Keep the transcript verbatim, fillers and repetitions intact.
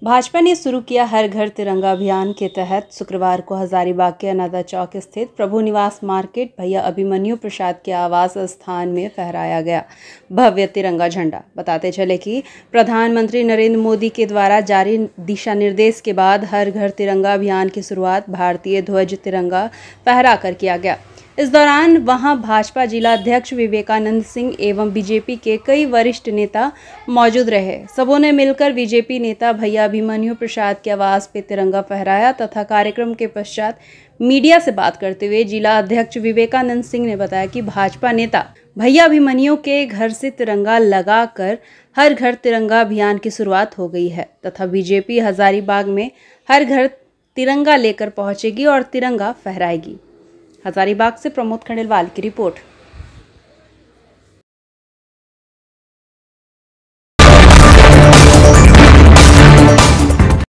भाजपा ने शुरू किया हर घर तिरंगा अभियान के तहत शुक्रवार को हजारीबाग के अनादा चौक स्थित प्रभु निवास मार्केट भैया अभिमन्यु प्रसाद के आवास स्थान में फहराया गया भव्य तिरंगा झंडा। बताते चले कि प्रधानमंत्री नरेंद्र मोदी के द्वारा जारी दिशा निर्देश के बाद हर घर तिरंगा अभियान की शुरुआत भारतीय ध्वज तिरंगा फहरा कर किया गया। इस दौरान वहां भाजपा जिला अध्यक्ष विवेकानंद सिंह एवं बीजेपी के कई वरिष्ठ नेता मौजूद रहे। सबों ने मिलकर बीजेपी नेता भैया अभिमन्यु प्रसाद के आवास पे तिरंगा फहराया तथा कार्यक्रम के पश्चात मीडिया से बात करते हुए जिला अध्यक्ष विवेकानंद सिंह ने बताया कि भाजपा नेता भैया अभिमन्यु के घर से तिरंगा लगाकर हर घर तिरंगा अभियान की शुरुआत हो गई है तथा बीजेपी हजारीबाग में हर घर तिरंगा लेकर पहुंचेगी और तिरंगा फहराएगी। हजारीबाग से प्रमोद खंडेलवाल की रिपोर्ट।